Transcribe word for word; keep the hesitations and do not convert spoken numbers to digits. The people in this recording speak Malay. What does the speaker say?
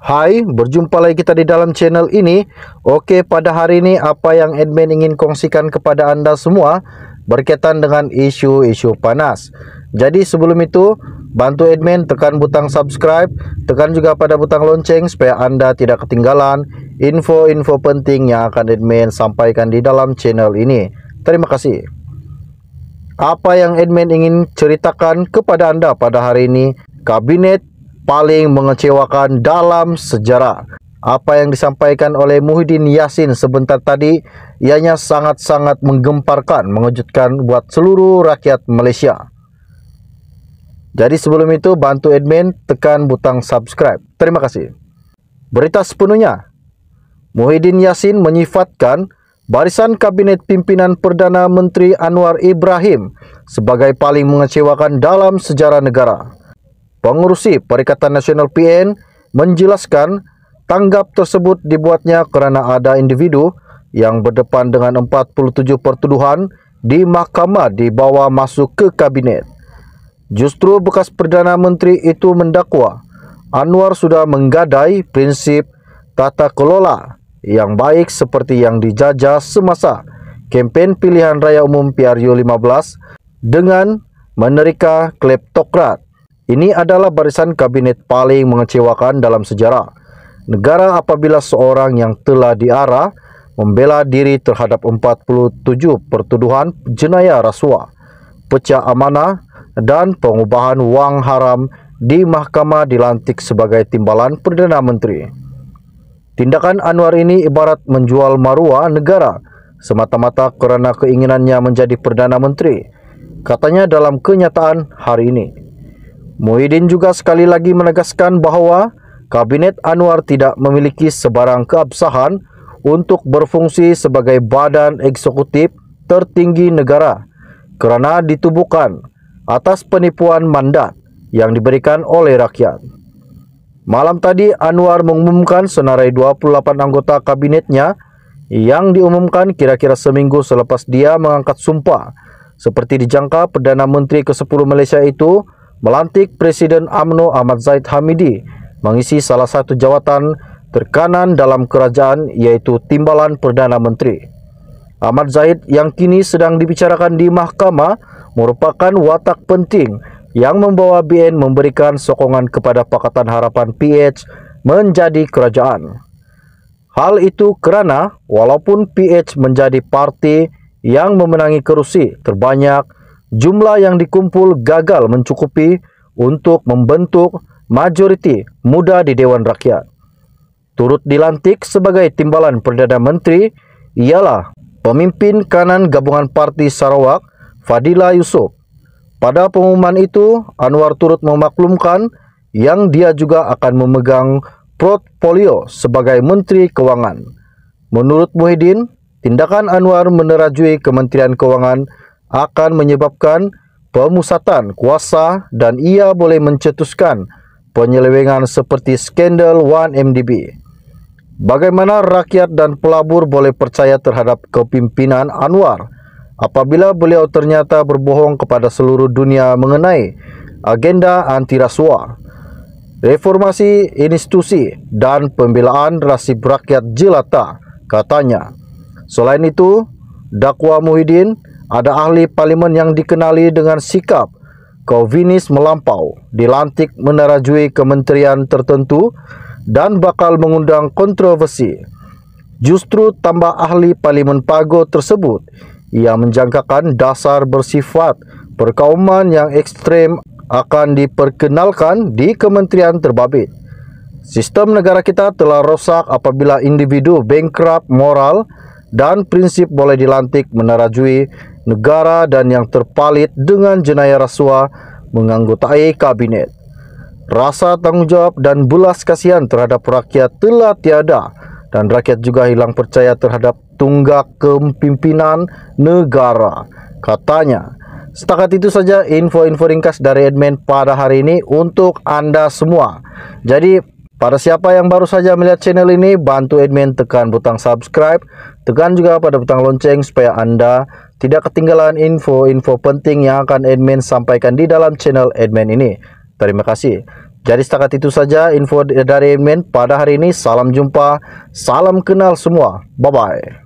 Hai, berjumpa lagi kita di dalam channel ini. Oke, pada hari ini apa yang admin ingin kongsikan kepada Anda semua berkaitan dengan isu-isu panas. Jadi sebelum itu, bantu admin tekan butang subscribe, tekan juga pada butang lonceng supaya Anda tidak ketinggalan info-info penting yang akan admin sampaikan di dalam channel ini. Terima kasih. Apa yang admin ingin ceritakan kepada Anda pada hari ini, kabinet paling mengecewakan dalam sejarah. Apa yang disampaikan oleh Muhyiddin Yassin sebentar tadi, ianya sangat-sangat menggemparkan, mengejutkan buat seluruh rakyat Malaysia. Jadi sebelum itu, bantu admin tekan butang subscribe. Terima kasih. Berita sepenuhnya. Muhyiddin Yassin menyifatkan barisan kabinet pimpinan Perdana Menteri Anwar Ibrahim sebagai paling mengecewakan dalam sejarah negara. Pengurusi Perikatan Nasional P N menjelaskan tanggap tersebut dibuatnya kerana ada individu yang berdepan dengan empat puluh tujuh pertuduhan di mahkamah dibawa masuk ke kabinet. Justru bekas Perdana Menteri itu mendakwa Anwar sudah menggadai prinsip tata kelola yang baik seperti yang dijajah semasa kempen pilihan raya umum P R U lima belas dengan menerika kleptokrat. Ini adalah barisan kabinet paling mengecewakan dalam sejarah negara apabila seorang yang telah diarah membela diri terhadap empat puluh tujuh pertuduhan jenayah rasuah, pecah amanah dan pengubahan wang haram di mahkamah dilantik sebagai timbalan Perdana Menteri. Tindakan Anwar ini ibarat menjual maruah negara semata-mata kerana keinginannya menjadi Perdana Menteri, katanya dalam kenyataan hari ini. Muhyiddin juga sekali lagi menegaskan bahawa Kabinet Anwar tidak memiliki sebarang keabsahan untuk berfungsi sebagai badan eksekutif tertinggi negara kerana ditubuhkan atas penipuan mandat yang diberikan oleh rakyat. Malam tadi Anwar mengumumkan senarai dua puluh lapan anggota kabinetnya yang diumumkan kira-kira seminggu selepas dia mengangkat sumpah. Seperti dijangka, Perdana Menteri ke sepuluh Malaysia itu melantik Presiden U M N O Ahmad Zahid Hamidi mengisi salah satu jawatan terkanan dalam kerajaan, iaitu Timbalan Perdana Menteri. Ahmad Zahid yang kini sedang dibicarakan di mahkamah merupakan watak penting yang membawa B N memberikan sokongan kepada Pakatan Harapan P H menjadi kerajaan. Hal itu kerana walaupun P H menjadi parti yang memenangi kerusi terbanyak, jumlah yang dikumpul gagal mencukupi untuk membentuk majoriti muda di Dewan Rakyat. Turut dilantik sebagai timbalan Perdana Menteri ialah pemimpin kanan gabungan Parti Sarawak, Fadila Yusof. Pada pengumuman itu, Anwar turut memaklumkan yang dia juga akan memegang portfolio sebagai Menteri Kewangan. Menurut Muhyiddin, tindakan Anwar menerajui Kementerian Kewangan akan menyebabkan pemusatan kuasa dan ia boleh mencetuskan penyelewengan seperti skandal satu M D B. Bagaimana rakyat dan pelabur boleh percaya terhadap kepimpinan Anwar apabila beliau ternyata berbohong kepada seluruh dunia mengenai agenda anti rasuah, reformasi institusi dan pembelaan nasib rakyat jelata, katanya. Selain itu, dakwa Muhyiddin, ada ahli parlimen yang dikenali dengan sikap kauvinis melampau dilantik menerajui kementerian tertentu dan bakal mengundang kontroversi. Justru tambah ahli parlimen Pago tersebut, ia menjangkakan dasar bersifat perkauman yang ekstrem akan diperkenalkan di kementerian terbabit. Sistem negara kita telah rosak apabila individu bankrupt moral dan prinsip boleh dilantik menerajui negara dan yang terpalit dengan jenayah rasuah menganggotai kabinet. Rasa tanggungjawab dan belas kasihan terhadap rakyat telah tiada dan rakyat juga hilang percaya terhadap tunggak kepimpinan negara, katanya. Setakat itu saja info-info ringkas dari admin pada hari ini untuk Anda semua. Jadi pada siapa yang baru saja melihat channel ini, bantu admin tekan butang subscribe, tekan juga pada butang lonceng supaya Anda tidak ketinggalan info-info penting yang akan admin sampaikan di dalam channel admin ini. Terima kasih. Jadi setakat itu saja info dari admin pada hari ini. Salam jumpa, salam kenal semua. Bye-bye.